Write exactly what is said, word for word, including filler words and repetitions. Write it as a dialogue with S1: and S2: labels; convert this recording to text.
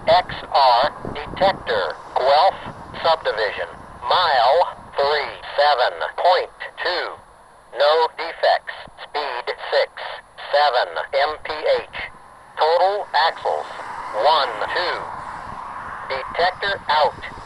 S1: G E X R detector, Guelph Subdivision, mile three seven point two. No defects. Speed six seven M P H. Total axles one two. Detector out.